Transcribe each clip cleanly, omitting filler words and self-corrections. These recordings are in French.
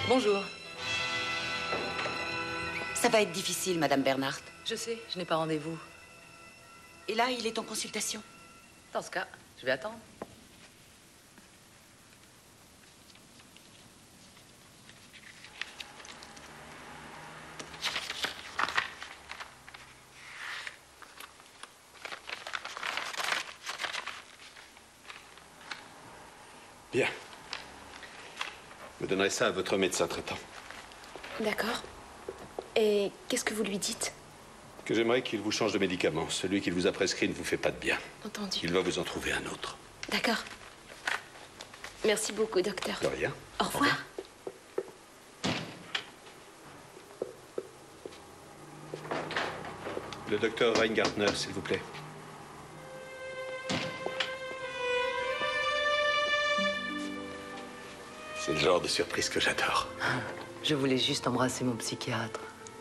Bonjour. Ça va être difficile, Madame Bernhardt. Je sais, je n'ai pas rendez-vous. Et là, il est en consultation. Dans ce cas, je vais attendre. Bien. Vous donnerez ça à votre médecin traitant. D'accord. Et qu'est-ce que vous lui dites? Que j'aimerais qu'il vous change de médicament. Celui qu'il vous a prescrit ne vous fait pas de bien. Entendu. Il va vous en trouver un autre. D'accord. Merci beaucoup, docteur. De rien. Au revoir. Le docteur Weingartner, s'il vous plaît. C'est le genre de surprise que j'adore. Je voulais juste embrasser mon psychiatre.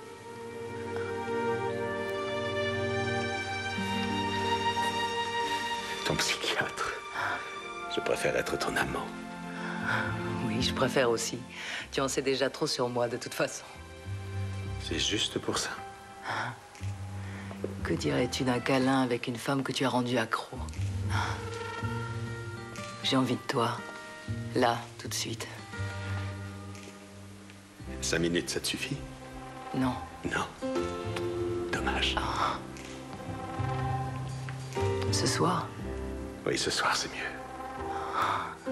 Ton psychiatre. Je préfère être ton amant. Oui, je préfère aussi. Tu en sais déjà trop sur moi, de toute façon. C'est juste pour ça. Que dirais-tu d'un câlin avec une femme que tu as rendue accro? J'ai envie de toi. Là, tout de suite. 5 minutes, ça te suffit? Non. Non. Dommage. Ce soir? Oui, ce soir, c'est mieux.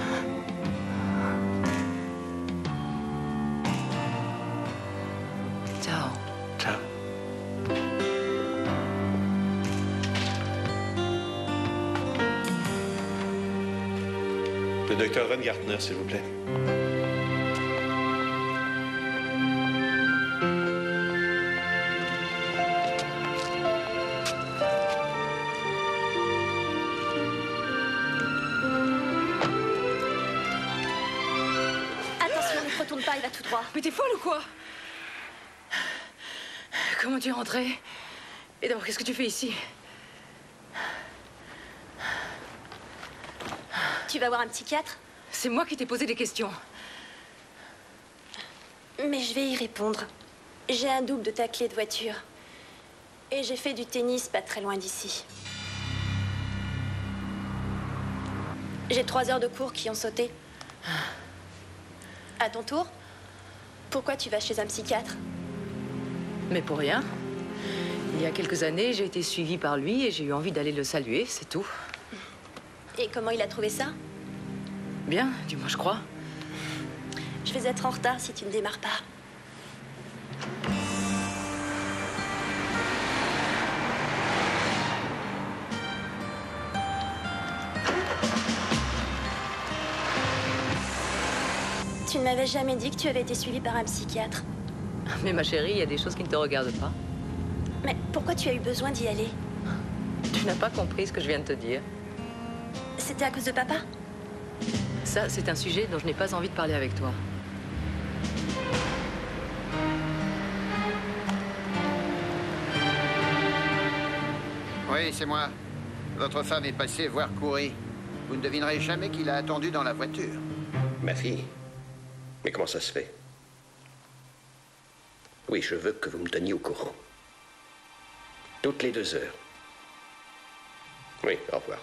Ciao. Ciao. Le docteur Weingartner, s'il vous plaît. Attention, ne retourne pas, il va tout droit. Mais t'es folle ou quoi? Comment tu es rentrée? Et d'abord, qu'est-ce que tu fais ici? Tu vas voir un psychiatre? C'est moi qui t'ai posé des questions. Mais je vais y répondre. J'ai un double de ta clé de voiture. Et j'ai fait du tennis pas très loin d'ici. J'ai 3 heures de cours qui ont sauté. À ton tour, pourquoi tu vas chez un psychiatre? Mais pour rien. Il y a quelques années, j'ai été suivie par lui et j'ai eu envie d'aller le saluer, c'est tout. Et comment il a trouvé ça? Bien, du moins je crois. Je vais être en retard si tu ne démarres pas. Tu ne m'avais jamais dit que tu avais été suivie par un psychiatre. Mais ma chérie, il y a des choses qui ne te regardent pas. Mais pourquoi tu as eu besoin d'y aller? Tu n'as pas compris ce que je viens de te dire. C'était à cause de papa? Ça, c'est un sujet dont je n'ai pas envie de parler avec toi. Oui, c'est moi. Votre femme est passée voir Coury. Vous ne devinerez jamais qui l'a attendu dans la voiture. Ma fille? Mais comment ça se fait? Oui, je veux que vous me teniez au courant. Toutes les 2 heures. Oui, au revoir.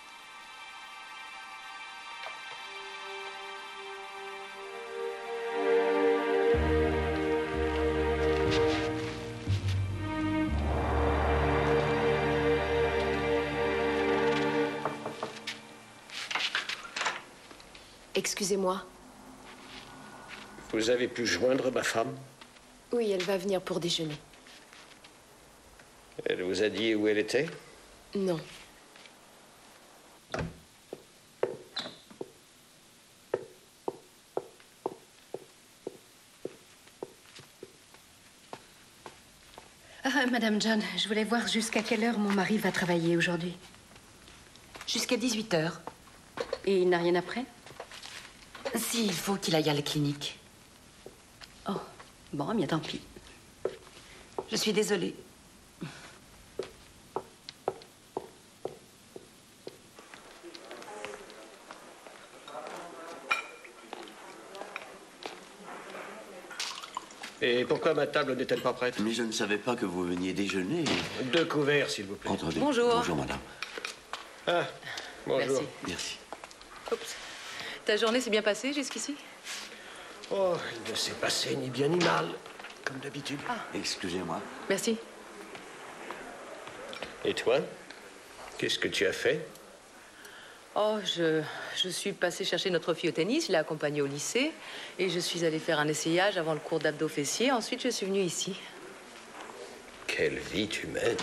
Excusez-moi. Vous avez pu joindre ma femme? Oui, elle va venir pour déjeuner. Elle vous a dit où elle était? Non. Ah, Madame John, je voulais voir jusqu'à quelle heure mon mari va travailler aujourd'hui. Jusqu'à 18 h. Et il n'a rien après? Si, il faut qu'il aille à la clinique. Oh, bon, bien tant pis. Je suis désolée. Et pourquoi ma table n'est-elle pas prête? Mais je ne savais pas que vous veniez déjeuner. 2 couverts, s'il vous plaît. Entendu. Bonjour. Bonjour, madame. Ah, bonjour. Merci. Merci. Oups. Ta journée s'est bien passée jusqu'ici? Oh, il ne s'est passé ni bien ni mal, comme d'habitude. Excusez-moi. Merci. Et toi? Qu'est-ce que tu as fait? Oh, je suis passée chercher notre fille au tennis, je l'ai accompagnée au lycée, et je suis allée faire un essayage avant le cours d'abdos fessiers. Ensuite, je suis venue ici. Quelle vie tu mènes.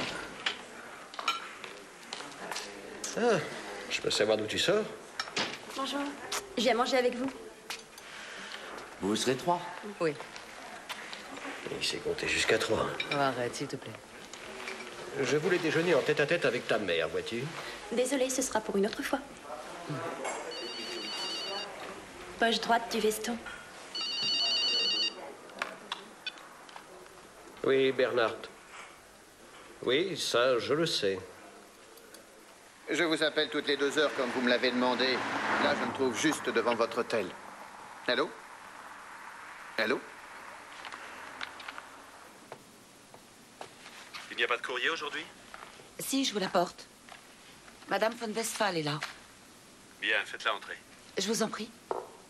Ah, je peux savoir d'où tu sors? Bonjour. Je viens manger avec vous. Vous serez 3? Oui. Il s'est compté jusqu'à 3. Oh, arrête, s'il te plaît. Je voulais déjeuner en tête-à-tête avec ta mère, vois-tu? Désolée, ce sera pour une autre fois. Poche droite du veston. Oui, Bernard. Oui, ça, je le sais. Je vous appelle toutes les 2 heures comme vous me l'avez demandé. Là, je me trouve juste devant votre hôtel. Allô? Allô? Il n'y a pas de courrier aujourd'hui? Si, je vous l'apporte. Madame von Westphal est là. Bien, faites-la entrer. Je vous en prie.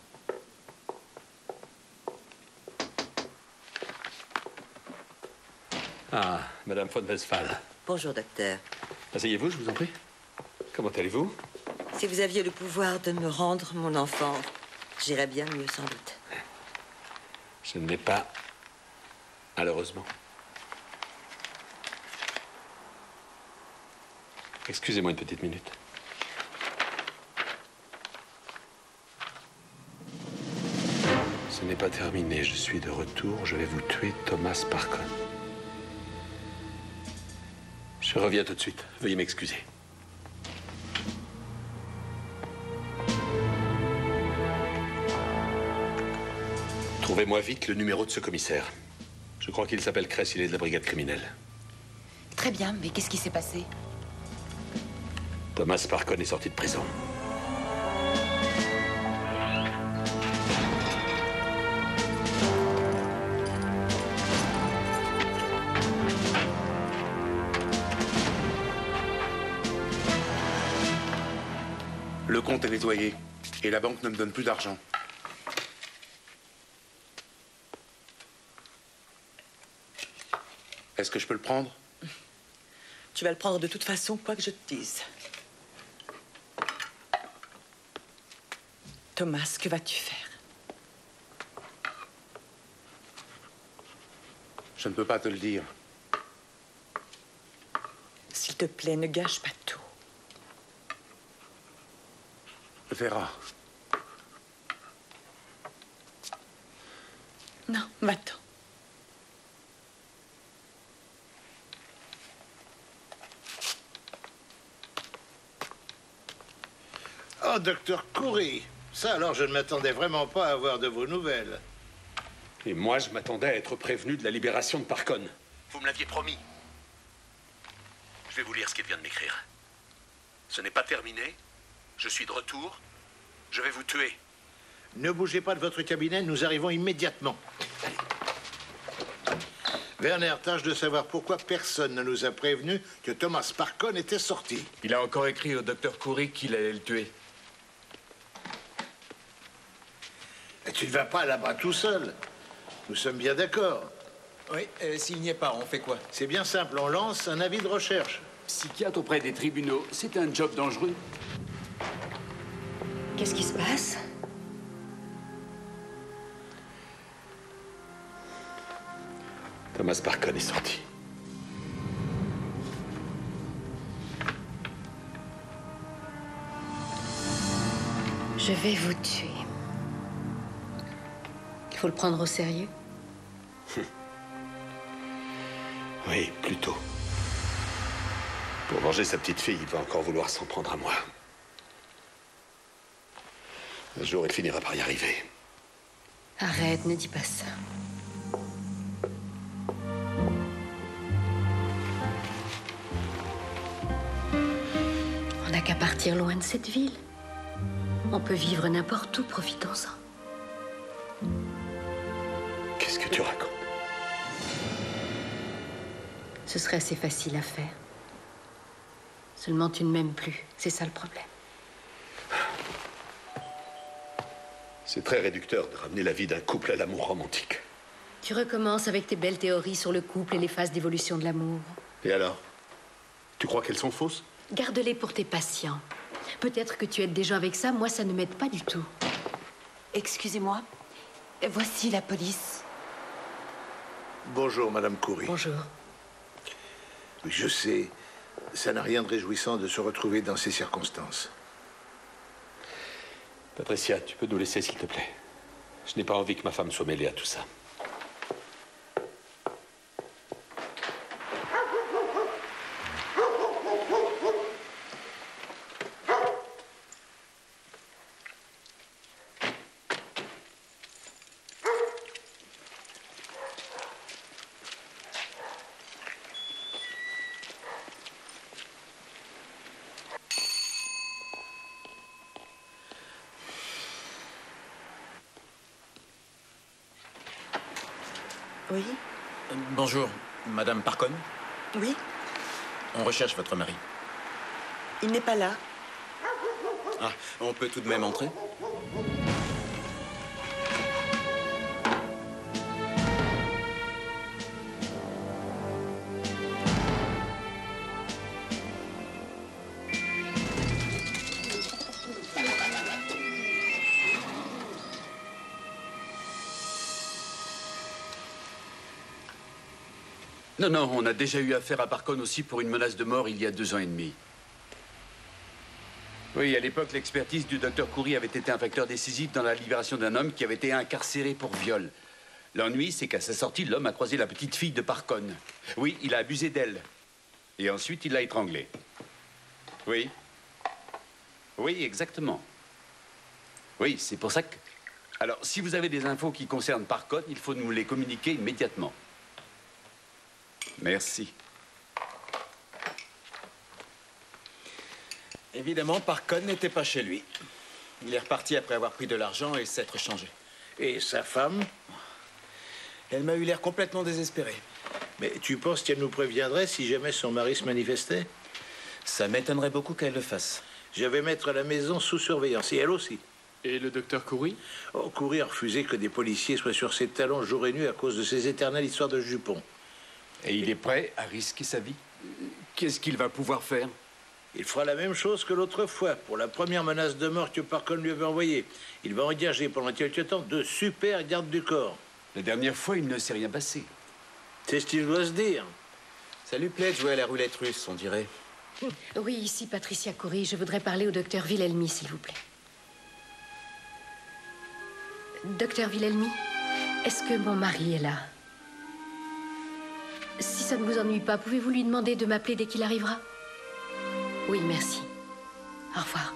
Ah, Madame von Westphal. Bonjour, docteur. Asseyez-vous, je vous en prie. Comment allez-vous? Si vous aviez le pouvoir de me rendre mon enfant, j'irais bien mieux, sans doute. Je ne l'ai pas, malheureusement. Excusez-moi une petite minute. Ce n'est pas terminé, je suis de retour. Je vais vous tuer, Thomas Parkon. Je reviens tout de suite. Veuillez m'excuser. Trouvez-moi vite le numéro de ce commissaire. Je crois qu'il s'appelle Kress, il est de la brigade criminelle. Très bien, mais qu'est-ce qui s'est passé? Thomas Parkon est sorti de prison. Le compte est nettoyé et la banque ne me donne plus d'argent. Est-ce que je peux le prendre? Tu vas le prendre de toute façon, quoi que je te dise. Thomas, que vas-tu faire? Je ne peux pas te le dire. S'il te plaît, ne gâche pas tout. Le verra. Non, va-t'en. Oh, docteur Coury. Ça, alors, je ne m'attendais vraiment pas à avoir de vos nouvelles. Et moi, je m'attendais à être prévenu de la libération de Parkon. Vous me l'aviez promis. Je vais vous lire ce qu'il vient de m'écrire. Ce n'est pas terminé. Je suis de retour. Je vais vous tuer. Ne bougez pas de votre cabinet, nous arrivons immédiatement. Werner, tâche de savoir pourquoi personne ne nous a prévenu que Thomas Parkon était sorti. Il a encore écrit au docteur Coury qu'il allait le tuer. Et tu ne vas pas là-bas tout seul. Nous sommes bien d'accord. Oui, s'il n'y est pas, on fait quoi? C'est bien simple, on lance un avis de recherche. Psychiatre auprès des tribunaux, c'est un job dangereux. Qu'est-ce qui se passe? Thomas Parkon est sorti. Je vais vous tuer. Il faut le prendre au sérieux. Oui, plutôt. Pour venger sa petite fille, il va encore vouloir s'en prendre à moi. Un jour, il finira par y arriver. Arrête, ne dis pas ça. On n'a qu'à partir loin de cette ville. On peut vivre n'importe où, profitons-en. Qu'est-ce que tu racontes? Ce serait assez facile à faire. Seulement, tu ne m'aimes plus. C'est ça le problème. C'est très réducteur de ramener la vie d'un couple à l'amour romantique. Tu recommences avec tes belles théories sur le couple et les phases d'évolution de l'amour. Et alors? Tu crois qu'elles sont fausses? Garde-les pour tes patients. Peut-être que tu aides déjà avec ça, moi ça ne m'aide pas du tout. Excusez-moi, voici la police. Bonjour, Madame Coury. Bonjour. Oui, je sais, ça n'a rien de réjouissant de se retrouver dans ces circonstances. Patricia, tu peux nous laisser, s'il te plaît. Je n'ai pas envie que ma femme soit mêlée à tout ça. Oui? Bonjour, Madame Parcon. Oui? On recherche votre mari. Il n'est pas là. Ah, on peut tout de même entrer? Non, non, on a déjà eu affaire à Parcon aussi pour une menace de mort il y a 2 ans et demi. Oui, à l'époque, l'expertise du docteur Coury avait été un facteur décisif dans la libération d'un homme qui avait été incarcéré pour viol. L'ennui, c'est qu'à sa sortie, l'homme a croisé la petite fille de Parcon. Oui, il a abusé d'elle. Et ensuite, il l'a étranglée. Oui. Oui, exactement. Oui, c'est pour ça que... Alors, si vous avez des infos qui concernent Parcon, il faut nous les communiquer immédiatement. Merci. Évidemment, Parcon n'était pas chez lui. Il est reparti après avoir pris de l'argent et s'être changé. Et sa femme? Elle m'a eu l'air complètement désespérée. Mais tu penses qu'elle nous préviendrait si jamais son mari se manifestait? Ça m'étonnerait beaucoup qu'elle le fasse. Je vais mettre la maison sous surveillance, et elle aussi. Et le docteur Coury? Oh, Coury a refusé que des policiers soient sur ses talons jour et nuit à cause de ces éternelles histoires de jupons. Et il est prêt à risquer sa vie? Qu'est-ce qu'il va pouvoir faire? Il fera la même chose que l'autre fois, pour la première menace de mort que Parcon lui avait envoyée. Il va engager pendant quelque temps de super gardes du corps. La dernière fois, il ne s'est rien passé. C'est ce qu'il doit se dire. Ça lui plaît de jouer à la roulette russe, on dirait. Oui, ici Patricia Coury. Je voudrais parler au docteur Wilhelmy, s'il vous plaît. Docteur Wilhelmy, est-ce que mon mari est là? Si ça ne vous ennuie pas, pouvez-vous lui demander de m'appeler dès qu'il arrivera? Oui, merci. Au revoir.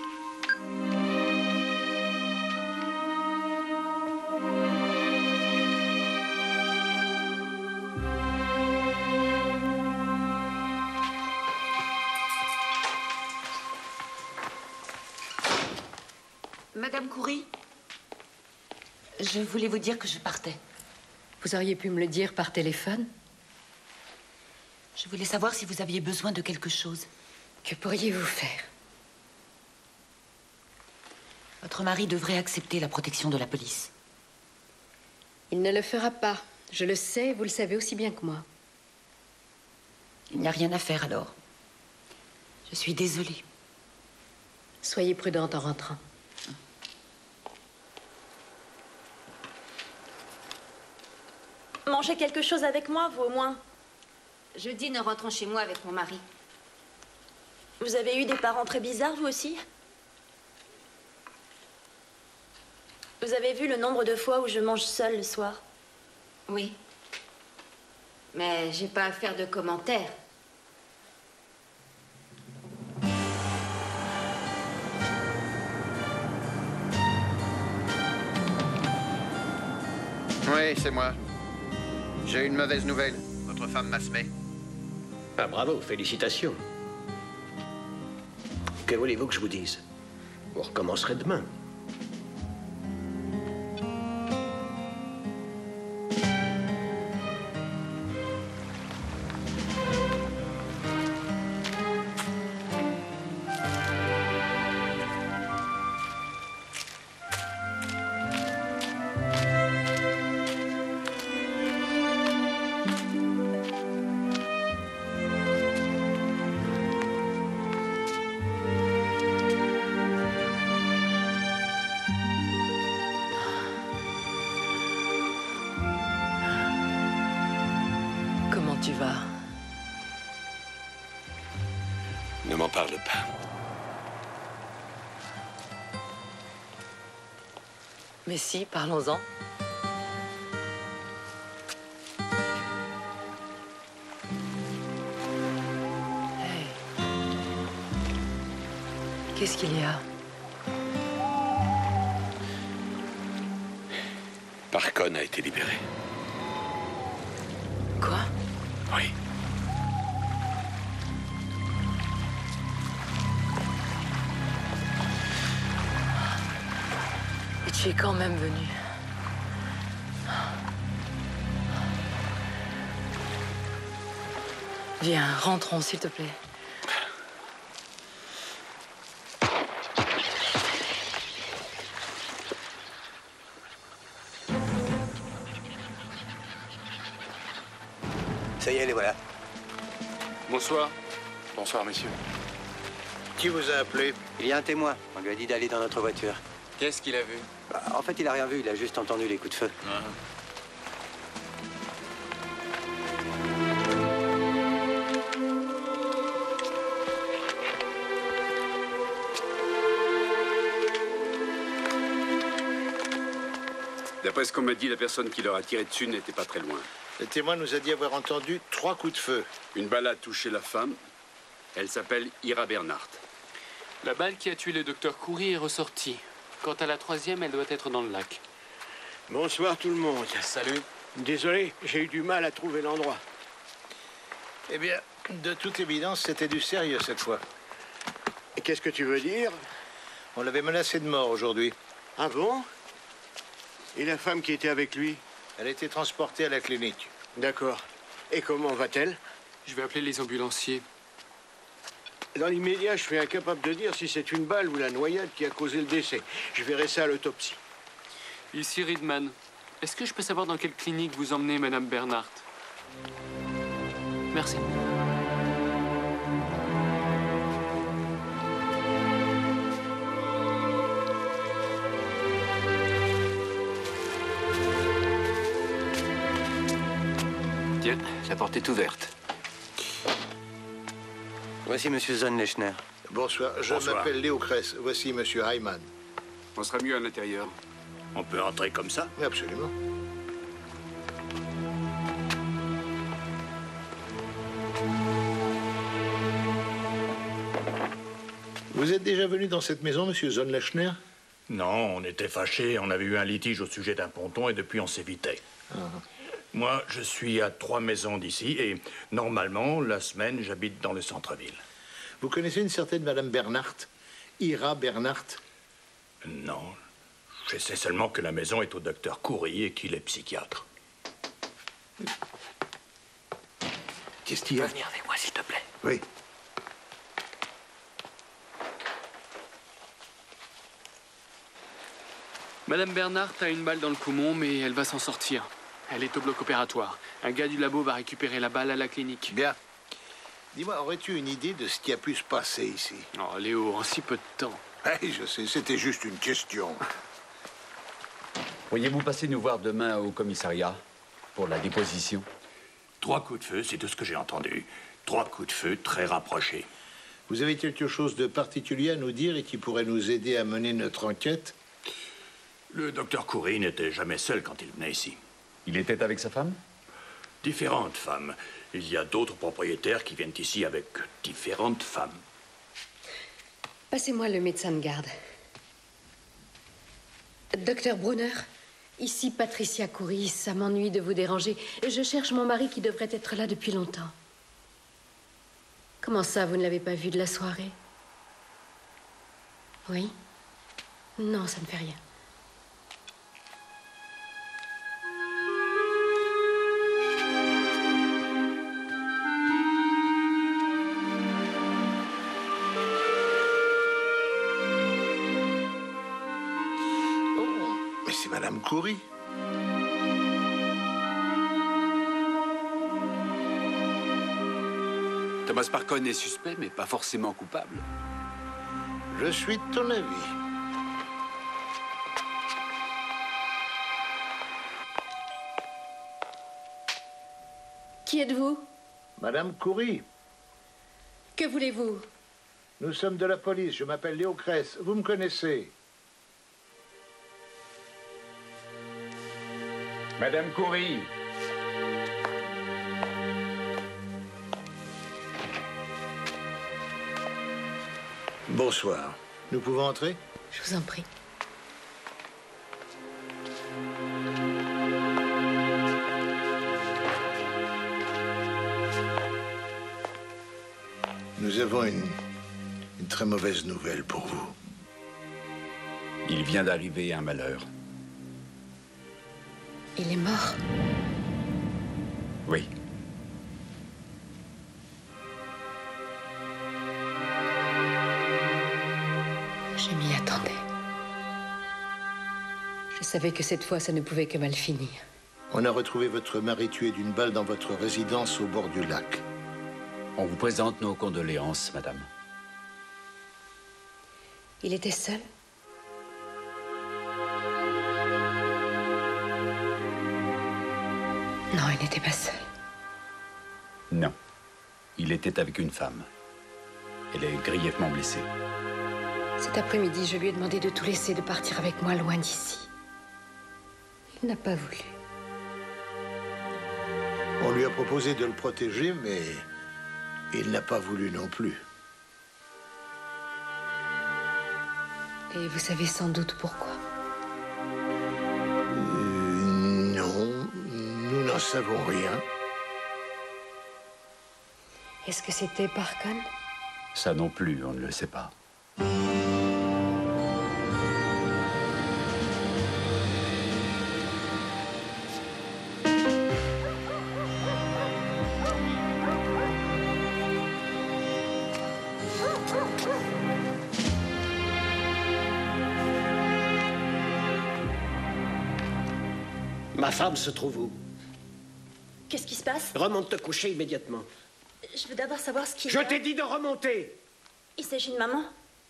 Madame Coury, je voulais vous dire que je partais. Vous auriez pu me le dire par téléphone? Je voulais savoir si vous aviez besoin de quelque chose. Que pourriez-vous faire? Votre mari devrait accepter la protection de la police. Il ne le fera pas. Je le sais, vous le savez aussi bien que moi. Il n'y a rien à faire alors. Je suis désolée. Soyez prudente en rentrant. Mangez quelque chose avec moi, vous au moins. Je dîne en rentrant chez moi avec mon mari. Vous avez eu des parents très bizarres, vous aussi? Vous avez vu le nombre de fois où je mange seule le soir? Oui. Mais j'ai pas à faire de commentaires. Oui, c'est moi. J'ai une mauvaise nouvelle. Votre femme m'a semé. Ah, bravo, félicitations. Que voulez-vous que je vous dise? Vous recommencerez demain. tu vas? Ne m'en parle pas. Mais si, parlons-en. Hey. Qu'est-ce qu'il y a? Parcon a été libéré. Quoi? Oui. Et tu es quand même venu. Viens, rentrons, s'il te plaît. Ça y est, les voilà. Bonsoir. Bonsoir, messieurs. Qui vous a appelé? Il y a un témoin. On lui a dit d'aller dans notre voiture. Qu'est-ce qu'il a vu? En fait, il a rien vu. Il a juste entendu les coups de feu. D'après ce qu'on m'a dit, la personne qui leur a tiré dessus n'était pas très loin. Le témoin nous a dit avoir entendu 3 coups de feu. Une balle a touché la femme. Elle s'appelle Ira Bernhardt. La balle qui a tué le docteur Coury est ressortie. Quant à la 3e, elle doit être dans le lac. Bonsoir tout le monde. Salut. Désolé, j'ai eu du mal à trouver l'endroit. Eh bien, de toute évidence, c'était du sérieux cette fois. Qu'est-ce que tu veux dire? On l'avait menacé de mort aujourd'hui. Ah bon? Et la femme qui était avec lui? Elle a été transportée à la clinique. D'accord. Et comment va-t-elle? Je vais appeler les ambulanciers. Dans l'immédiat, je suis incapable de dire si c'est une balle ou la noyade qui a causé le décès. Je verrai ça à l'autopsie. Ici Riedman. Est-ce que je peux savoir dans quelle clinique vous emmenez Madame Bernhardt? Merci. Tiens, la porte est ouverte. Voici Monsieur Zonnlechner. Bonsoir, je m'appelle Léo Kress. Voici Monsieur Heimann. On sera mieux à l'intérieur. On peut entrer comme ça? Oui, absolument. Vous êtes déjà venu dans cette maison, Monsieur Zonnlechner? Non, on était fâchés, on avait eu un litige au sujet d'un ponton et depuis on s'évitait. Moi, je suis à 3 maisons d'ici et normalement, la semaine, j'habite dans le centre-ville. Vous connaissez une certaine Madame Bernhardt? Ira Bernhardt? Non. Je sais seulement que la maison est au docteur Coury et qu'il est psychiatre. Qu'est-ce qu'il y a? Venir avec moi, s'il te plaît. Oui. Madame Bernhardt a une balle dans le poumon, mais elle va s'en sortir. Elle est au bloc opératoire. Un gars du labo va récupérer la balle à la clinique. Bien. Dis-moi, aurais-tu une idée de ce qui a pu se passer ici? Oh, Léo, en si peu de temps. Oui, je sais, c'était juste une question. Pourriez-vous passer nous voir demain au commissariat pour la déposition? 3 coups de feu, c'est tout ce que j'ai entendu. 3 coups de feu très rapprochés. Vous avez quelque chose de particulier à nous dire et qui pourrait nous aider à mener notre enquête? Le docteur Coury n'était jamais seul quand il venait ici. Il était avec sa femme? Différentes femmes. Il y a d'autres propriétaires qui viennent ici avec différentes femmes. Passez-moi le médecin de garde. Docteur Brunner, ici Patricia Coury. Ça m'ennuie de vous déranger. Je cherche mon mari qui devrait être là depuis longtemps. Comment ça, vous ne l'avez pas vu de la soirée? Oui? Non, ça ne fait rien. Mais c'est Madame Coury. Thomas Parcon est suspect, mais pas forcément coupable. Je suis de ton avis. Qui êtes-vous? Madame Coury. Que voulez-vous? Nous sommes de la police. Je m'appelle Léo Cress. Vous me connaissez? Madame Coury. Bonsoir. Nous pouvons entrer? Je vous en prie. Nous avons une très mauvaise nouvelle pour vous. Il vient d'arriver un malheur. Il est mort. Oui. Je m'y attendais. Je savais que cette fois, ça ne pouvait que mal finir. On a retrouvé votre mari tué d'une balle dans votre résidence au bord du lac. On vous présente nos condoléances, madame. Il était seul? Non, il n'était pas seul. Non. Il était avec une femme. Elle est grièvement blessée. Cet après-midi, je lui ai demandé de tout laisser, de partir avec moi loin d'ici. Il n'a pas voulu. On lui a proposé de le protéger, mais il n'a pas voulu non plus. Et vous savez sans doute pourquoi. Non, nous n'en savons rien. Est-ce que c'était Parkon? Ça non plus, on ne le sait pas. Ma femme se trouve où? Qu'est-ce qui se passe? Remonte te coucher immédiatement. Je veux d'abord savoir ce qui... Je t'ai dit de remonter! Il s'agit de maman?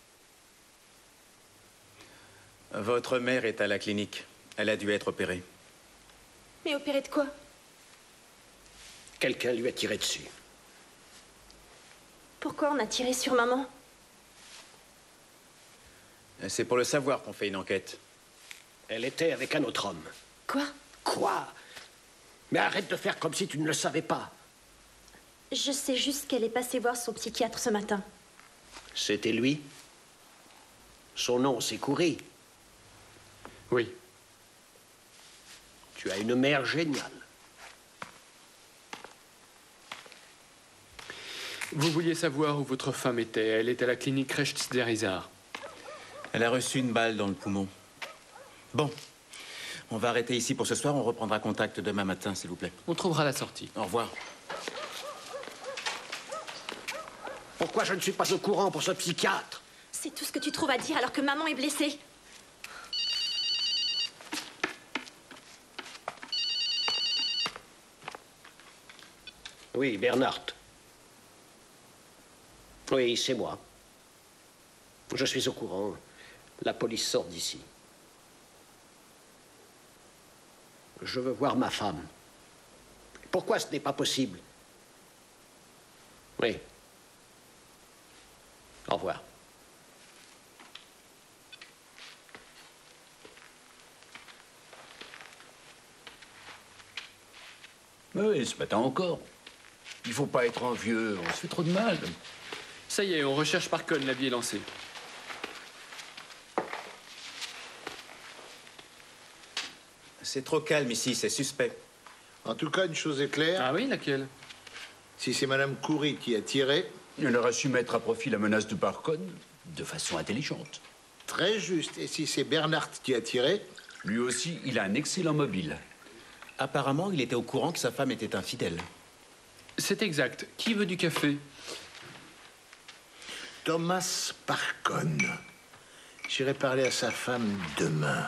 Votre mère est à la clinique. Elle a dû être opérée. Mais opérée de quoi? Quelqu'un lui a tiré dessus. Pourquoi on a tiré sur maman? C'est pour le savoir qu'on fait une enquête. Elle était avec un autre homme. Quoi? Quoi? Mais arrête de faire comme si tu ne le savais pas. Je sais juste qu'elle est passée voir son psychiatre ce matin. C'était lui? Son nom, c'est Coury. Oui. Tu as une mère géniale. Vous vouliez savoir où votre femme était. Elle est à la clinique Rechts der Isar. Elle a reçu une balle dans le poumon. Bon. On va arrêter ici pour ce soir. On reprendra contact demain matin, s'il vous plaît. On trouvera la sortie. Au revoir. Pourquoi je ne suis pas au courant pour ce psychiatre? C'est tout ce que tu trouves à dire alors que maman est blessée. Oui, Bernard. Oui, c'est moi. Je suis au courant. La police sort d'ici. Je veux voir ma femme. Pourquoi ce n'est pas possible? Oui. Au revoir. Oui, ce matin encore. Il faut pas être envieux, on se fait trop de mal. Ça y est, on recherche Parkon, la vie est lancée. C'est trop calme ici, c'est suspect. En tout cas, une chose est claire. Ah oui, laquelle? Si c'est Madame Coury qui a tiré... Elle aurait su mettre à profit la menace de Parkon de façon intelligente. Très juste. Et si c'est Bernard qui a tiré... Lui aussi, il a un excellent mobile. Apparemment, il était au courant que sa femme était infidèle. C'est exact. Qui veut du café? Thomas Parkon. J'irai parler à sa femme demain.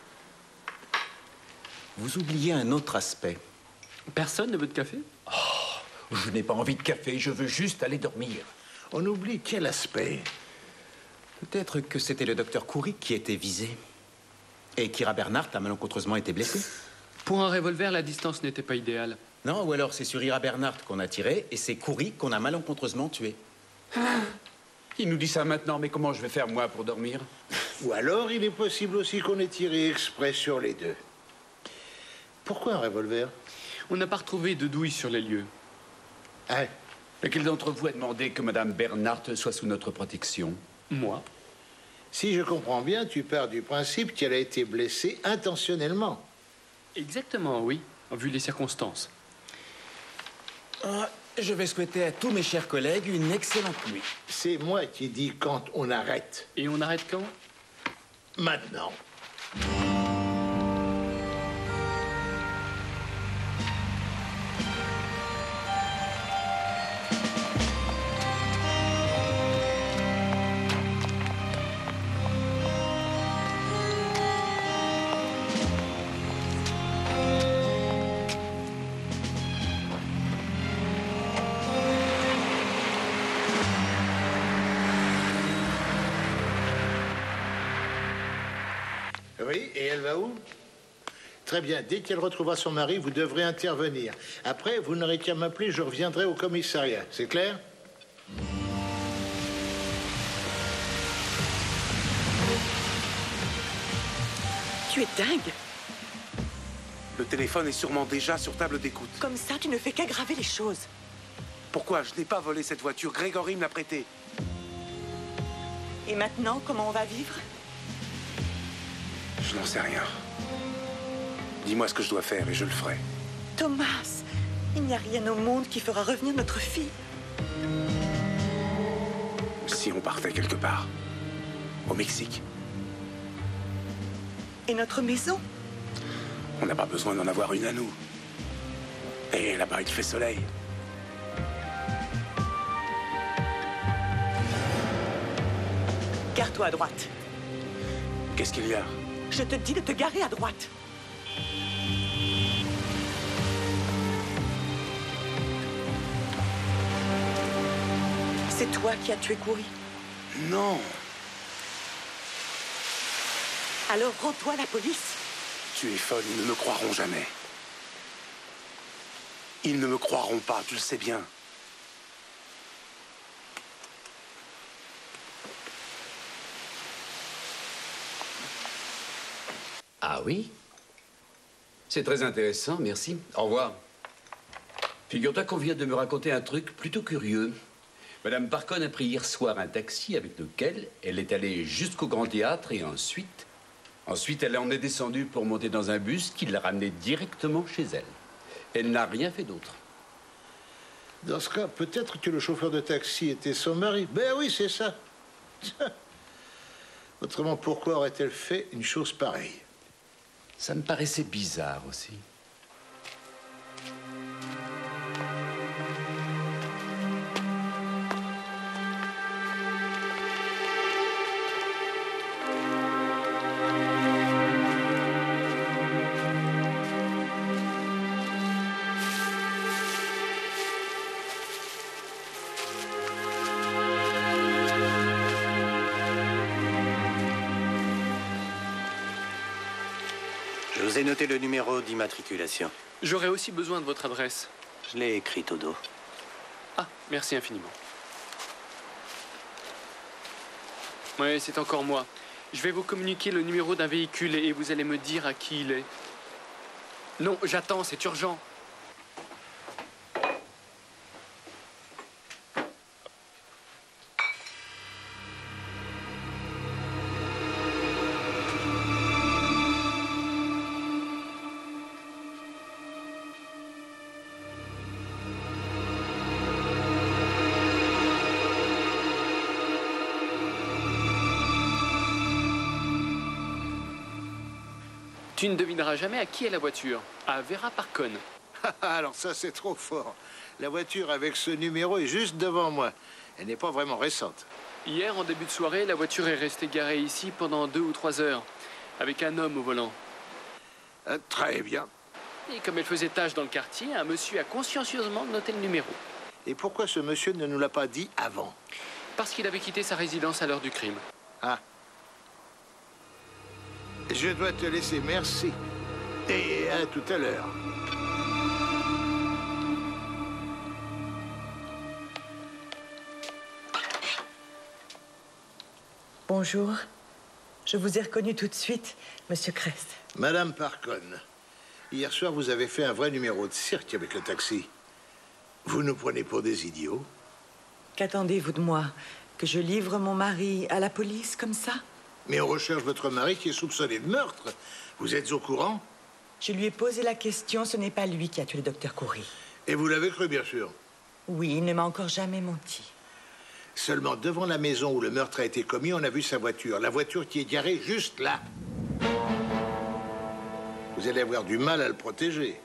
Vous oubliez un autre aspect. Personne ne veut de café? Oh, je n'ai pas envie de café, je veux juste aller dormir. On oublie quel aspect? Peut-être que c'était le docteur Coury qui était visé. Et Kira Bernard a malencontreusement été blessé. Pour un revolver, la distance n'était pas idéale. Non, ou alors c'est sur Ira Bernhardt qu'on a tiré et c'est Coury qu'on a malencontreusement tué. Il nous dit ça maintenant, mais comment je vais faire, moi, pour dormir? Ou alors, il est possible aussi qu'on ait tiré exprès sur les deux. Pourquoi un revolver? On n'a pas retrouvé de douille sur les lieux. Ah. Lequel d'entre vous a demandé que Madame Bernhardt soit sous notre protection? Moi. Si je comprends bien, tu pars du principe qu'elle a été blessée intentionnellement. Exactement, oui, vu les circonstances. Je vais souhaiter à tous mes chers collègues une excellente nuit. C'est moi qui dis quand on arrête. Et on arrête quand? Maintenant. Oui, et elle va où? Très bien, dès qu'elle retrouvera son mari, vous devrez intervenir. Après, vous n'aurez qu'à m'appeler, je reviendrai au commissariat. C'est clair? Tu es dingue. Le téléphone est sûrement déjà sur table d'écoute. Comme ça, tu ne fais qu'aggraver les choses. Pourquoi? Je n'ai pas volé cette voiture. Grégory me l'a prêtée. Et maintenant, comment on va vivre? Je n'en sais rien. Dis-moi ce que je dois faire et je le ferai. Thomas, il n'y a rien au monde qui fera revenir notre fille. Si on partait quelque part. Au Mexique. Et notre maison? On n'a pas besoin d'en avoir une à nous. Et là-bas, il fait soleil. Gare-toi à droite. Qu'est-ce qu'il y a? Je te dis de te garer à droite. C'est toi qui as tué Coury? Non. Alors rends-toi à la police. Tu es folle, ils ne me croiront jamais. Ils ne me croiront pas, tu le sais bien. Ah oui? C'est très intéressant, merci. Au revoir. Figure-toi qu'on vient de me raconter un truc plutôt curieux. Madame Parcon a pris hier soir un taxi avec lequel elle est allée jusqu'au Grand Théâtre et ensuite elle en est descendue pour monter dans un bus qui l'a ramenée directement chez elle. Elle n'a rien fait d'autre. Dans ce cas, peut-être que le chauffeur de taxi était son mari. Ben oui, c'est ça. Autrement, pourquoi aurait-elle fait une chose pareille? Ça me paraissait bizarre aussi. Je vous ai noté le numéro d'immatriculation. J'aurais aussi besoin de votre adresse. Je l'ai écrite au dos. Ah, merci infiniment. Oui, c'est encore moi. Je vais vous communiquer le numéro d'un véhicule et vous allez me dire à qui il est. Non, j'attends, c'est urgent. Tu ne devineras jamais à qui est la voiture. À Vera Parcon. Alors ça, c'est trop fort. La voiture avec ce numéro est juste devant moi. Elle n'est pas vraiment récente. Hier, en début de soirée, la voiture est restée garée ici pendant 2 ou 3 heures, avec un homme au volant. Très bien. Et comme elle faisait tâche dans le quartier, un monsieur a consciencieusement noté le numéro. Et pourquoi ce monsieur ne nous l'a pas dit avant? Parce qu'il avait quitté sa résidence à l'heure du crime. Ah. Je dois te laisser, merci. Et à tout à l'heure. Bonjour. Je vous ai reconnu tout de suite, Monsieur Crest. Madame Parcon, hier soir, vous avez fait un vrai numéro de cirque avec le taxi. Vous nous prenez pour des idiots? Qu'attendez-vous de moi? Que je livre mon mari à la police comme ça? Mais on recherche votre mari qui est soupçonné de meurtre. Vous êtes au courant? Je lui ai posé la question, ce n'est pas lui qui a tué le docteur Coury. Et vous l'avez cru, bien sûr? Oui, il ne m'a encore jamais menti. Seulement, devant la maison où le meurtre a été commis, on a vu sa voiture. La voiture qui est garée juste là. Vous allez avoir du mal à le protéger.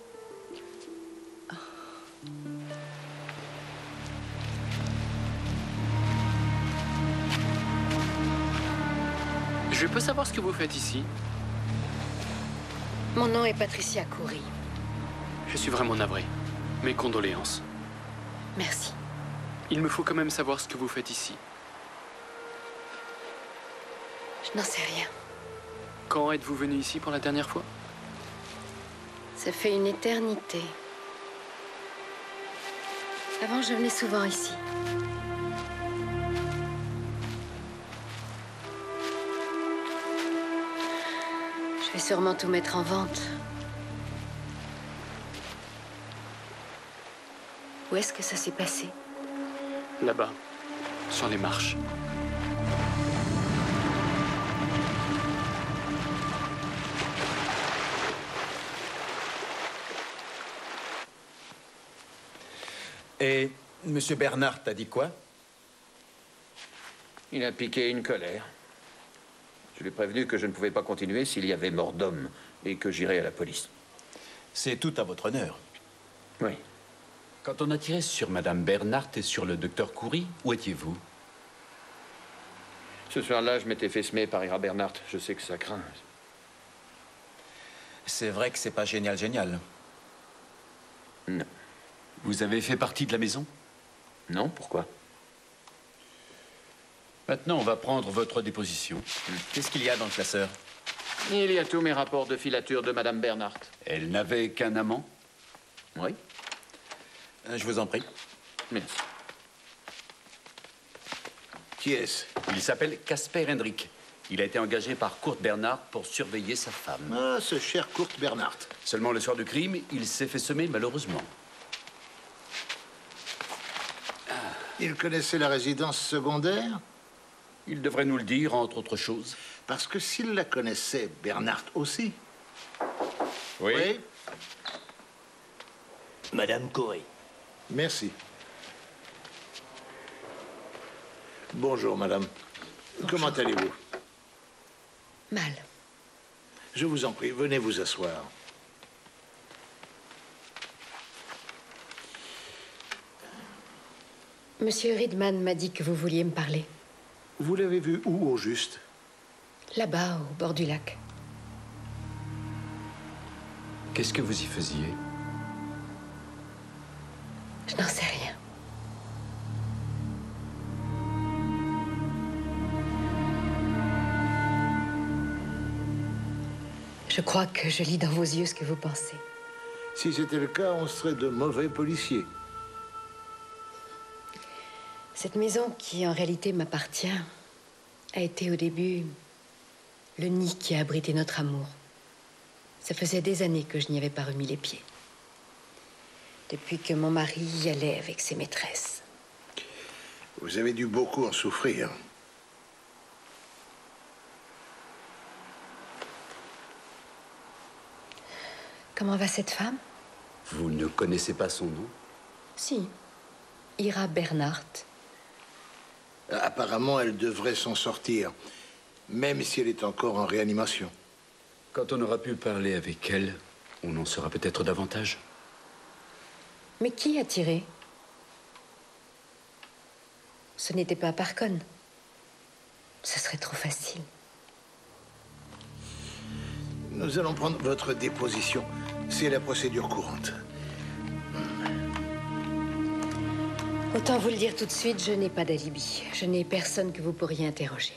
Je peux savoir ce que vous faites ici? Mon nom est Patricia Coury. Je suis vraiment navré. Mes condoléances. Merci. Il me faut quand même savoir ce que vous faites ici. Je n'en sais rien. Quand êtes-vous venu ici pour la dernière fois? Ça fait une éternité. Avant, je venais souvent ici. Je vais sûrement tout mettre en vente. Où est-ce que ça s'est passé? Là-bas, sur les marches. Et Monsieur Bernard t'a dit quoi? Il a piqué une colère. Je lui ai prévenu que je ne pouvais pas continuer s'il y avait mort d'homme et que j'irais à la police. C'est tout à votre honneur. Oui. Quand on a tiré sur Madame Bernhardt et sur le docteur Coury, où étiez-vous? Ce soir-là, je m'étais fait semer par Ira Bernhardt. Je sais que ça craint. C'est vrai que c'est pas génial. Non. Vous avez fait partie de la maison? Non, pourquoi? Maintenant, on va prendre votre déposition. Qu'est-ce qu'il y a dans le classeur? Il y a tous mes rapports de filature de Madame Bernhardt. Elle n'avait qu'un amant? Oui. Je vous en prie. Merci. Qui est-ce? Il s'appelle Casper Hendrik. Il a été engagé par Kurt Bernhardt pour surveiller sa femme. Ah, ce cher Kurt Bernhardt. Seulement le soir du crime, il s'est fait semer malheureusement. Il connaissait la résidence secondaire? Il devrait nous le dire, entre autres choses. Parce que s'il la connaissait, Bernhardt aussi. Oui. Madame Coury. Merci. Bonjour, madame. Bonjour. Comment allez-vous? Mal. Je vous en prie, venez vous asseoir. Monsieur Ridman m'a dit que vous vouliez me parler. Vous l'avez vu où, au juste? Là-bas, au bord du lac. Qu'est-ce que vous y faisiez? Je n'en sais rien. Je crois que je lis dans vos yeux ce que vous pensez. Si c'était le cas, on serait de mauvais policiers. Cette maison, qui en réalité m'appartient, a été au début le nid qui a abrité notre amour. Ça faisait des années que je n'y avais pas remis les pieds. Depuis que mon mari y allait avec ses maîtresses. Vous avez dû beaucoup en souffrir. Comment va cette femme? Vous ne connaissez pas son nom? Si. Ira Bernhardt. Apparemment, elle devrait s'en sortir, même si elle est encore en réanimation. Quand on aura pu parler avec elle, on en saura peut-être davantage. Mais qui a tiré? Ce n'était pas Parcon. Ce serait trop facile. Nous allons prendre votre déposition. C'est la procédure courante. Autant vous le dire tout de suite, je n'ai pas d'alibi. Je n'ai personne que vous pourriez interroger.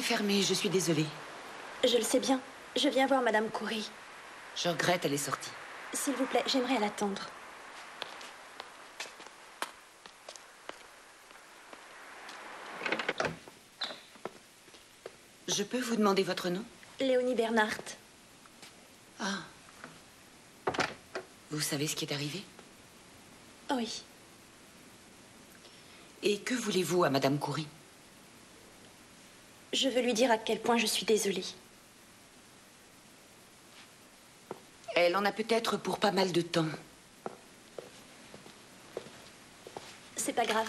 fermé, je suis désolée. Je le sais bien. Je viens voir Madame Coury. Je regrette, elle est sortie. S'il vous plaît, j'aimerais l'attendre. Je peux vous demander votre nom? Léonie Bernhardt. Ah. Vous savez ce qui est arrivé? Oui. Et que voulez-vous à Madame Coury? Je veux lui dire à quel point je suis désolée. Elle en a peut-être pour pas mal de temps. C'est pas grave.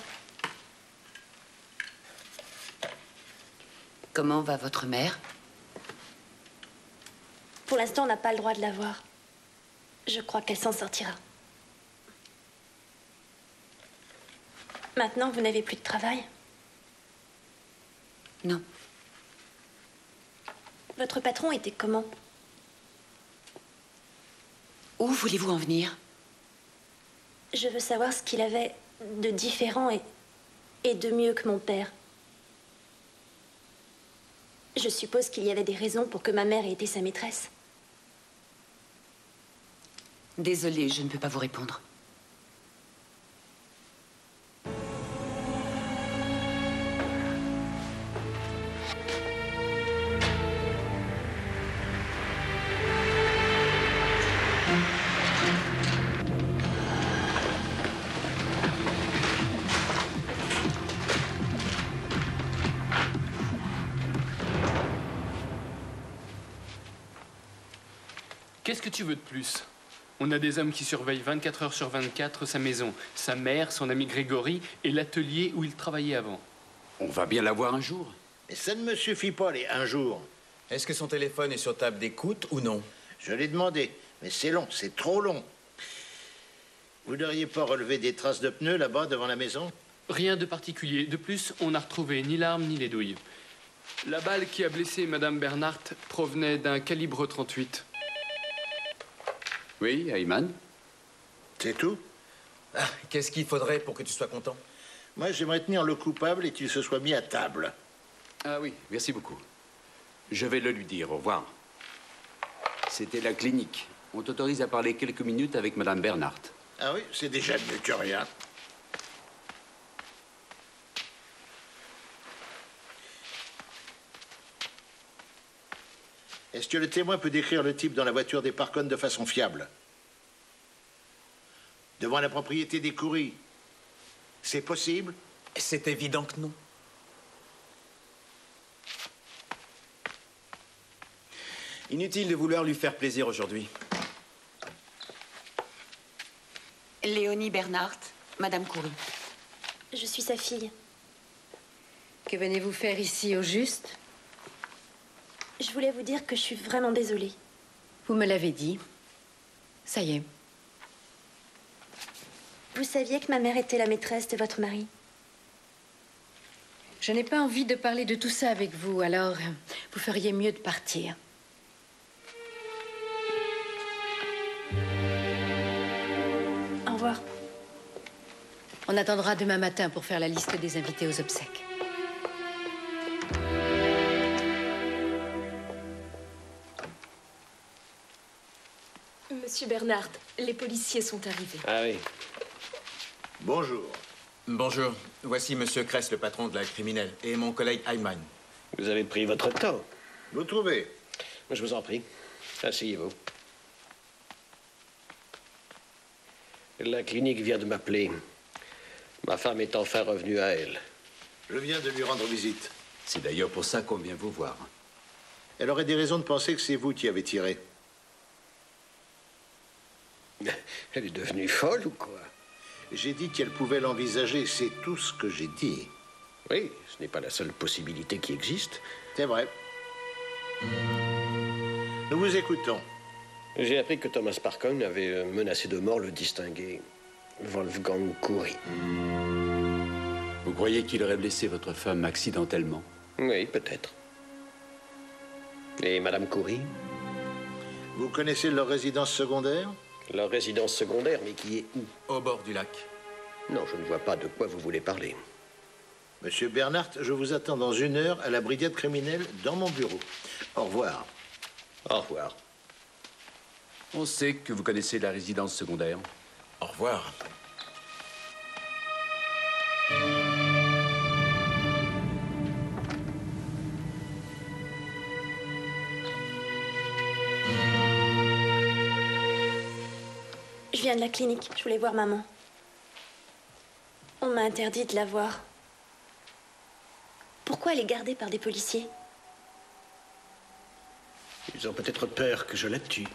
Comment va votre mère? Pour l'instant, on n'a pas le droit de la voir. Je crois qu'elle s'en sortira. Maintenant, vous n'avez plus de travail? Non. Votre patron était comment? Où voulez-vous en venir? Je veux savoir ce qu'il avait de différent et de mieux que mon père. Je suppose qu'il y avait des raisons pour que ma mère ait été sa maîtresse. Désolée, je ne peux pas vous répondre. Qu'est-ce que tu veux de plus? On a des hommes qui surveillent 24 heures sur 24 sa maison, sa mère, son ami Grégory et l'atelier où il travaillait avant. On va bien la voir un jour. Mais ça ne me suffit pas, les un jour. Est-ce que son téléphone est sur table d'écoute ou non? Je l'ai demandé, mais c'est long, c'est trop long. Vous n'auriez pas relevé des traces de pneus là-bas devant la maison? Rien de particulier. De plus, on n'a retrouvé ni l'arme ni les douilles. La balle qui a blessé Madame Bernhardt provenait d'un calibre 38. Oui, Ayman? C'est tout? Ah, qu'est-ce qu'il faudrait pour que tu sois content? Moi, j'aimerais tenir le coupable et qu'il se soit mis à table. Ah oui, merci beaucoup. Je vais le lui dire. Au revoir. C'était la clinique. On t'autorise à parler quelques minutes avec Madame Bernhardt. Ah oui, c'est déjà mieux que rien. Est-ce que le témoin peut décrire le type dans la voiture des Parkon de façon fiable? Devant la propriété des Coury, c'est possible? C'est évident que non. Inutile de vouloir lui faire plaisir aujourd'hui. Léonie Bernhardt, Madame Coury. Je suis sa fille. Que venez-vous faire ici, au juste? Je voulais vous dire que je suis vraiment désolée. Vous me l'avez dit. Ça y est. Vous saviez que ma mère était la maîtresse de votre mari? Je n'ai pas envie de parler de tout ça avec vous, alors vous feriez mieux de partir. Au revoir. On attendra demain matin pour faire la liste des invités aux obsèques. Monsieur Bernhardt, les policiers sont arrivés. Ah oui. Bonjour. Bonjour. Voici Monsieur Kress, le patron de la criminelle, et mon collègue Ayman. Vous avez pris votre temps. Vous trouvez? Je vous en prie. Asseyez-vous. La clinique vient de m'appeler. Ma femme est enfin revenue à elle. Je viens de lui rendre visite. C'est d'ailleurs pour ça qu'on vient vous voir. Elle aurait des raisons de penser que c'est vous qui avez tiré. Elle est devenue folle ou quoi? J'ai dit qu'elle pouvait l'envisager, c'est tout ce que j'ai dit. Oui, ce n'est pas la seule possibilité qui existe. C'est vrai. Nous vous écoutons. J'ai appris que Thomas Parkon avait menacé de mort le distingué Wolfgang Coury. Vous croyez qu'il aurait blessé votre femme accidentellement? Oui, peut-être. Et Madame Coury? Vous connaissez leur résidence secondaire? Leur résidence secondaire, mais qui est où? Au bord du lac. Non, je ne vois pas de quoi vous voulez parler. Monsieur Bernhardt, je vous attends dans 1 heure à la brigade criminelle dans mon bureau. Au revoir. Au revoir. On sait que vous connaissez la résidence secondaire. Au revoir. Je viens de la clinique. Je voulais voir maman. On m'a interdit de la voir. Pourquoi elle est gardée par des policiers? Ils ont peut-être peur que je la tue.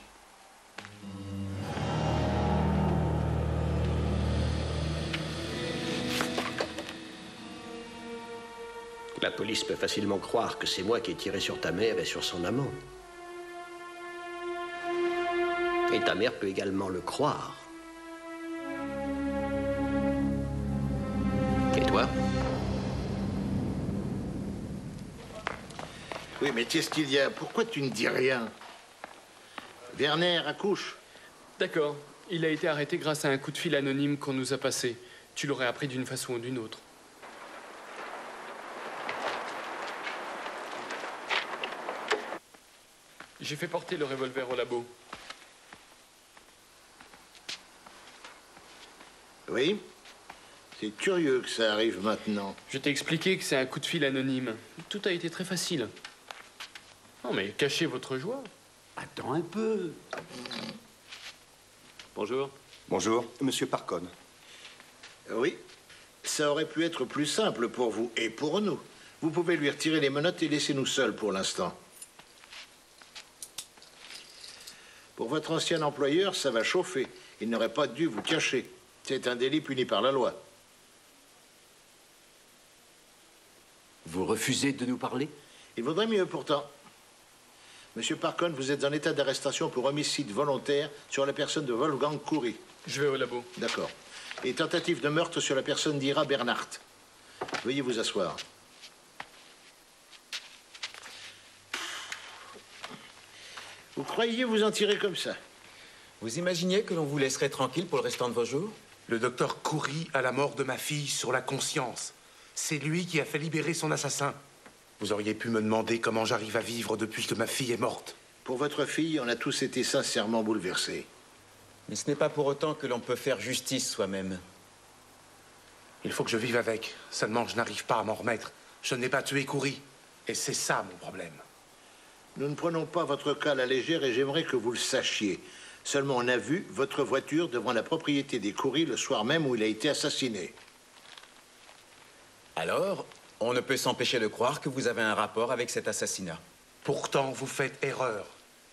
La police peut facilement croire que c'est moi qui ai tiré sur ta mère et sur son amant. Et ta mère peut également le croire. Et toi? Oui, mais qu'est-ce qu'il y a? Pourquoi tu ne dis rien? Werner accouche. D'accord. Il a été arrêté grâce à un coup de fil anonyme qu'on nous a passé. Tu l'aurais appris d'une façon ou d'une autre. J'ai fait porter le revolver au labo. Oui? C'est curieux que ça arrive maintenant. Je t'ai expliqué que c'est un coup de fil anonyme. Tout a été très facile. Non, mais cachez votre joie. Attends un peu. Bonjour. Bonjour, monsieur Parcon. Oui, ça aurait pu être plus simple pour vous et pour nous. Vous pouvez lui retirer les menottes et laisser-nous seuls pour l'instant. Pour votre ancien employeur, ça va chauffer. Il n'aurait pas dû vous cacher. C'est un délit puni par la loi. Vous refusez de nous parler? Il vaudrait mieux pourtant. Monsieur Parcon, vous êtes en état d'arrestation pour homicide volontaire sur la personne de Wolfgang Coury. Je vais au labo. D'accord. Et tentative de meurtre sur la personne d'Ira Bernhardt. Veuillez vous asseoir. Vous croyez vous en tirer comme ça? Vous imaginiez que l'on vous laisserait tranquille pour le restant de vos jours? Le docteur Coury a la mort de ma fille sur la conscience. C'est lui qui a fait libérer son assassin. Vous auriez pu me demander comment j'arrive à vivre depuis que ma fille est morte. Pour votre fille, on a tous été sincèrement bouleversés. Mais ce n'est pas pour autant que l'on peut faire justice soi-même. Il faut que je vive avec. Seulement, je n'arrive pas à m'en remettre. Je n'ai pas tué Coury. Et c'est ça mon problème. Nous ne prenons pas votre cas à la légère et j'aimerais que vous le sachiez. Seulement, on a vu votre voiture devant la propriété des Coury le soir même où il a été assassiné. Alors, on ne peut s'empêcher de croire que vous avez un rapport avec cet assassinat. Pourtant, vous faites erreur.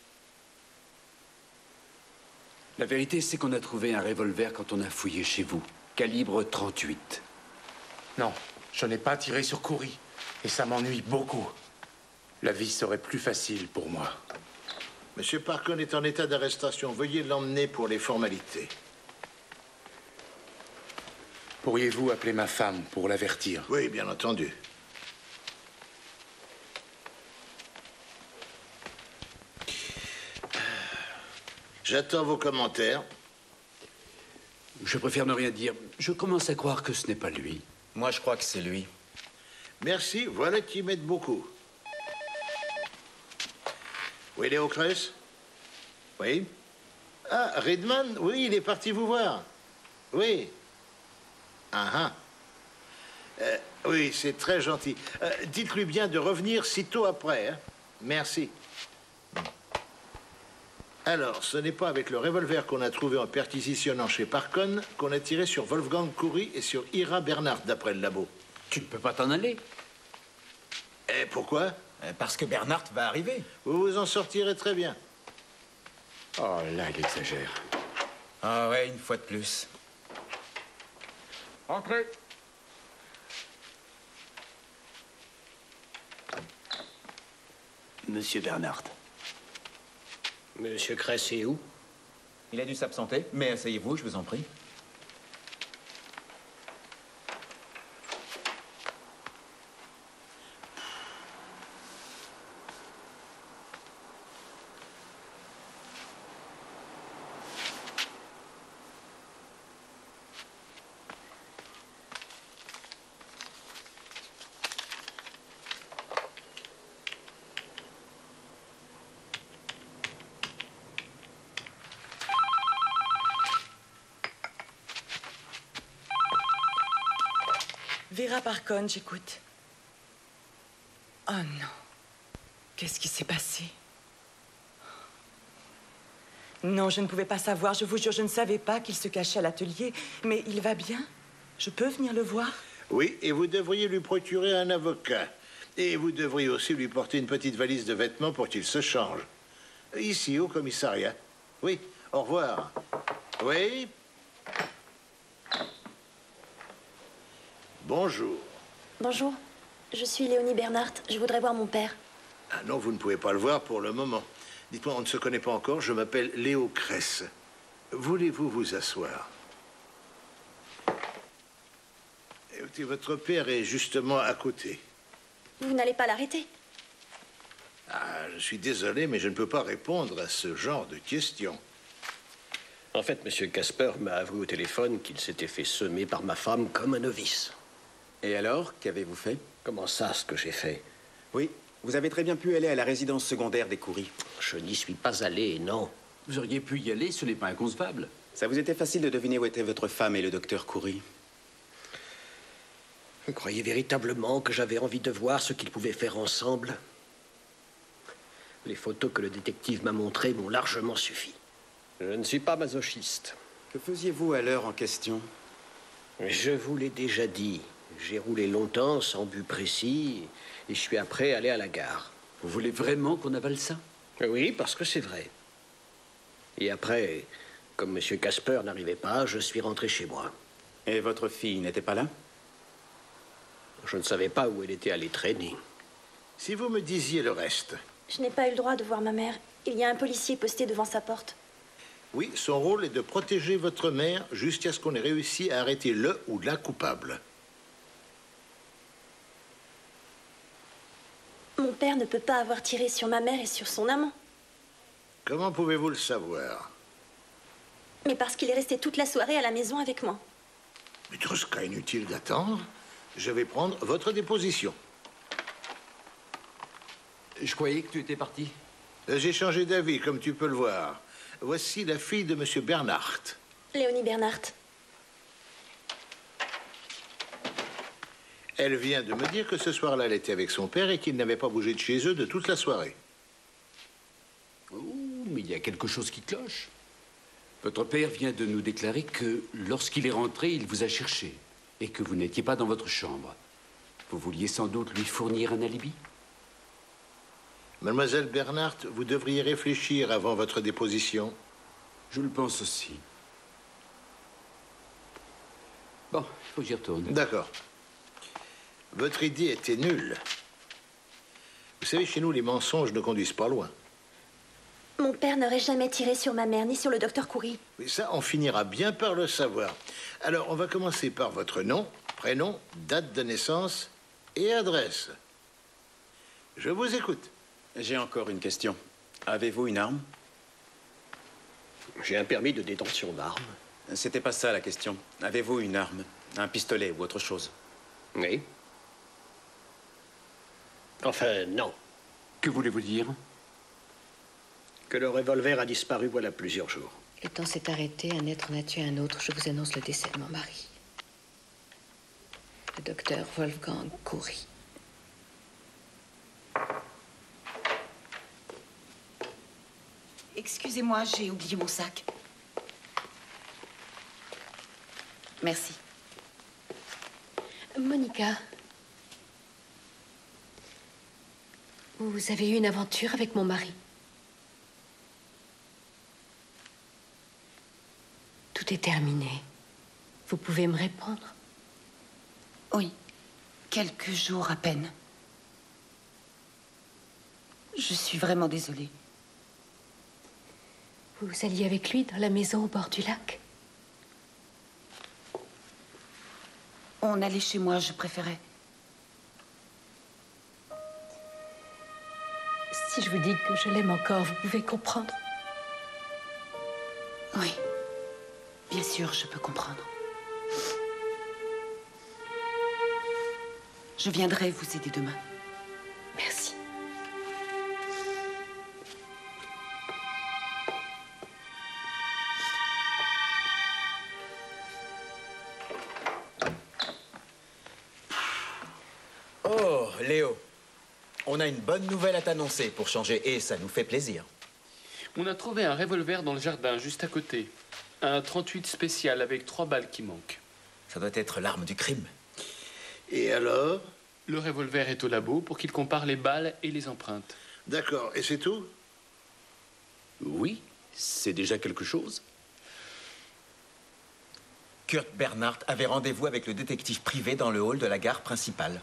La vérité, c'est qu'on a trouvé un revolver quand on a fouillé chez vous. Calibre 38. Non, je n'ai pas tiré sur Coury. Et ça m'ennuie beaucoup. La vie serait plus facile pour moi. Monsieur Parcon est en état d'arrestation. Veuillez l'emmener pour les formalités. Pourriez-vous appeler ma femme pour l'avertir? Oui, bien entendu. J'attends vos commentaires. Je préfère ne rien dire. Je commence à croire que ce n'est pas lui. Moi, je crois que c'est lui. Merci, voilà qui m'aide beaucoup. Oui, Léo Cress? Oui? Ah, Redman? Oui, il est parti vous voir. Oui. Ah ah. Oui, c'est très gentil. Dites-lui bien de revenir sitôt après. Hein? Merci. Alors, ce n'est pas avec le revolver qu'on a trouvé en perquisitionnant chez Parcon qu'on a tiré sur Wolfgang Coury et sur Ira Bernhardt, d'après le labo. Tu ne peux pas t'en aller. Et pourquoi? Parce que Bernhardt va arriver. Vous vous en sortirez très bien. Oh, là, il exagère. Ah ouais, une fois de plus. Entrez. Monsieur Bernhardt. Monsieur Cress est où? Il a dû s'absenter, mais asseyez-vous, je vous en prie. Vera Parkon, j'écoute. Oh non. Qu'est-ce qui s'est passé? Non, je ne pouvais pas savoir. Je vous jure, je ne savais pas qu'il se cachait à l'atelier. Mais il va bien? Je peux venir le voir? Oui, et vous devriez lui procurer un avocat. Et vous devriez aussi lui porter une petite valise de vêtements pour qu'il se change. Ici, au commissariat. Oui, au revoir. Oui? Bonjour. Bonjour, je suis Léonie Bernhardt. Je voudrais voir mon père. Ah non, vous ne pouvez pas le voir pour le moment. Dites-moi, on ne se connaît pas encore, je m'appelle Léo Cress. Voulez-vous vous asseoir? Écoutez, votre père est justement à côté. Vous n'allez pas l'arrêter? Ah, je suis désolé, mais je ne peux pas répondre à ce genre de questions. En fait, M. Casper m'a avoué au téléphone qu'il s'était fait semer par ma femme comme un novice. Et alors, qu'avez-vous fait? Comment ça, ce que j'ai fait? Oui, vous avez très bien pu aller à la résidence secondaire des Coury. Je n'y suis pas allé, non. Vous auriez pu y aller, ce n'est pas inconcevable. Ça vous était facile de deviner où étaient votre femme et le docteur Coury. Vous croyez véritablement que j'avais envie de voir ce qu'ils pouvaient faire ensemble? Les photos que le détective m'a montrées m'ont largement suffi. Je ne suis pas masochiste. Que faisiez-vous à l'heure en question? Je vous l'ai déjà dit. J'ai roulé longtemps, sans but précis, et je suis après allé à la gare. Vous voulez vraiment qu'on avale ça? Oui, parce que c'est vrai. Et après, comme M. Casper n'arrivait pas, je suis rentré chez moi. Et votre fille n'était pas là? Je ne savais pas où elle était allée traîner. Si vous me disiez le reste. Je n'ai pas eu le droit de voir ma mère. Il y a un policier posté devant sa porte. Oui, son rôle est de protéger votre mère jusqu'à ce qu'on ait réussi à arrêter le ou la coupable. Mon père ne peut pas avoir tiré sur ma mère et sur son amant. Comment pouvez-vous le savoir? Mais parce qu'il est resté toute la soirée à la maison avec moi. Mais tout ce cas inutile d'attendre. Je vais prendre votre déposition. Je croyais que tu étais parti. J'ai changé d'avis, comme tu peux le voir. Voici la fille de M. Bernhardt. Léonie Bernhardt. Elle vient de me dire que ce soir-là, elle était avec son père et qu'il n'avait pas bougé de chez eux de toute la soirée. Oh, mais il y a quelque chose qui cloche. Votre père vient de nous déclarer que lorsqu'il est rentré, il vous a cherché et que vous n'étiez pas dans votre chambre. Vous vouliez sans doute lui fournir un alibi? Mademoiselle Bernhardt, vous devriez réfléchir avant votre déposition. Je le pense aussi. Bon, il faut que j'y retourne. D'accord. Votre idée était nulle. Vous savez, chez nous, les mensonges ne conduisent pas loin. Mon père n'aurait jamais tiré sur ma mère, ni sur le docteur Coury. Oui, ça, on finira bien par le savoir. Alors, on va commencer par votre nom, prénom, date de naissance et adresse. Je vous écoute. J'ai encore une question. Avez-vous une arme? J'ai un permis de détention d'armes. C'était pas ça la question. Avez-vous une arme? Un pistolet ou autre chose? Oui. Enfin, non. Que voulez-vous dire? Que le revolver a disparu voilà plusieurs jours. Le temps s'est arrêté, un être en a tué un autre. Je vous annonce le décès de mon mari. Le docteur Wolfgang Coury. Excusez-moi, j'ai oublié mon sac. Merci. Monica. Vous avez eu une aventure avec mon mari. Tout est terminé. Vous pouvez me répondre? Oui. Quelques jours à peine. Je suis vraiment désolée. Vous alliez avec lui dans la maison au bord du lac? On allait chez moi, je préférais. Si je vous dis que je l'aime encore, vous pouvez comprendre? Oui. Bien sûr, je peux comprendre. Je viendrai vous aider demain. Merci. Léo, on a une bonne nouvelle à t'annoncer pour changer, et ça nous fait plaisir. On a trouvé un revolver dans le jardin, juste à côté. Un 38 spécial avec 3 balles qui manquent. Ça doit être l'arme du crime. Et alors? Le revolver est au labo pour qu'il compare les balles et les empreintes. D'accord, et c'est tout? Oui, c'est déjà quelque chose. Kurt Bernhardt avait rendez-vous avec le détective privé dans le hall de la gare principale.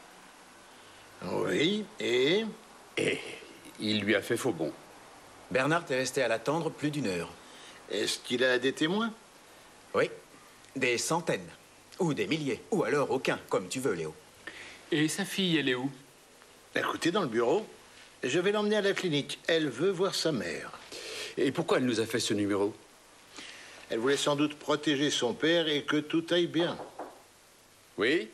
Oui, et? Et il lui a fait faux bond. Bernhardt est resté à l'attendre plus d'1 heure. Est-ce qu'il a des témoins? Oui, des centaines. Ou des milliers. Ou alors aucun, comme tu veux, Léo. Et sa fille, elle est où? Écoutez, dans le bureau. Je vais l'emmener à la clinique. Elle veut voir sa mère. Et pourquoi elle nous a fait ce numéro? Elle voulait sans doute protéger son père et que tout aille bien. Oui?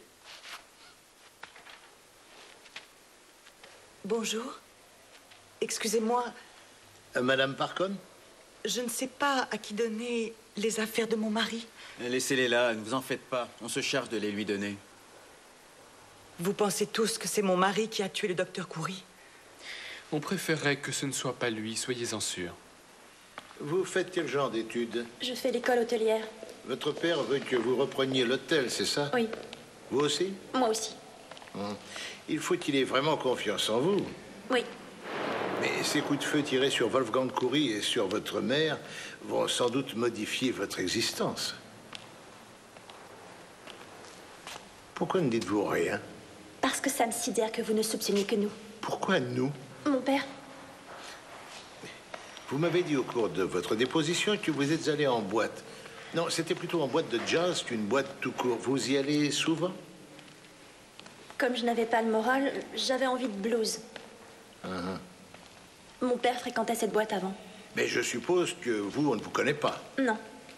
Bonjour. Excusez-moi. Madame Parcon? Je ne sais pas à qui donner les affaires de mon mari. Laissez-les là, ne vous en faites pas. On se charge de les lui donner. Vous pensez tous que c'est mon mari qui a tué le docteur Coury? On préférerait que ce ne soit pas lui, soyez-en sûrs. Vous faites quel genre d'études? Je fais l'école hôtelière. Votre père veut que vous repreniez l'hôtel, c'est ça? Oui. Vous aussi? Moi aussi. Il faut qu'il ait vraiment confiance en vous. Oui. Mais ces coups de feu tirés sur Wolfgang Coury et sur votre mère vont sans doute modifier votre existence. Pourquoi ne dites-vous rien? Parce que ça me sidère que vous ne soupçonniez que nous. Pourquoi nous? Mon père. Vous m'avez dit au cours de votre déposition que vous êtes allé en boîte. Non, c'était plutôt en boîte de jazz qu'une boîte tout court. Vous y allez souvent? Comme je n'avais pas le moral, j'avais envie de blues. Mon père fréquentait cette boîte avant. Mais je suppose que vous, on ne vous connaît pas. Non.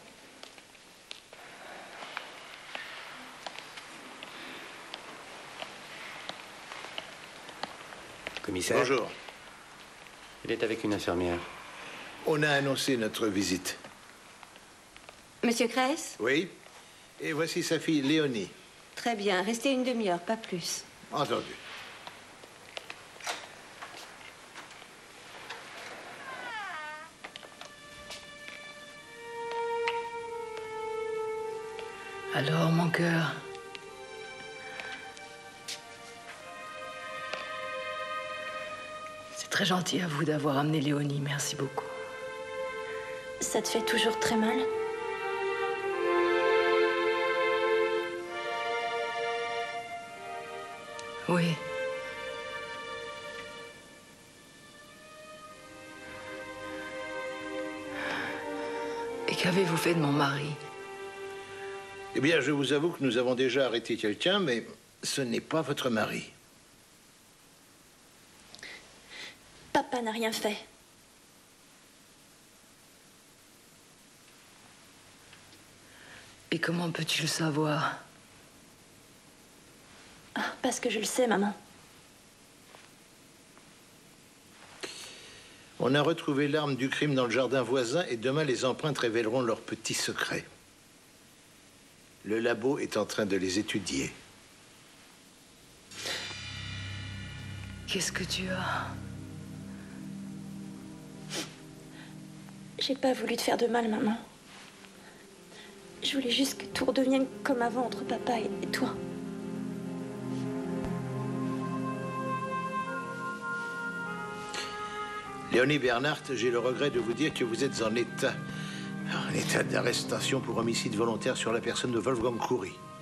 Commissaire? Bonjour. Il est avec une infirmière. On a annoncé notre visite. Monsieur Kress? Oui. Et voici sa fille, Léonie. Très bien. Restez une demi-heure, pas plus. Entendu. Alors, mon cœur. C'est très gentil à vous d'avoir amené Léonie. Merci beaucoup. Ça te fait toujours très mal? Oui. Et qu'avez-vous fait de mon mari? Eh bien, je vous avoue que nous avons déjà arrêté quelqu'un, mais ce n'est pas votre mari. Papa n'a rien fait. Et comment peux-tu le savoir? Parce que je le sais, maman. On a retrouvé l'arme du crime dans le jardin voisin et demain, les empreintes révéleront leurs petits secrets. Le labo est en train de les étudier. Qu'est-ce que tu as? J'ai pas voulu te faire de mal, maman. Je voulais juste que tout redevienne comme avant entre papa et toi. Léonie Bernhardt, j'ai le regret de vous dire que vous êtes en état d'arrestation pour homicide volontaire sur la personne de Wolfgang Coury.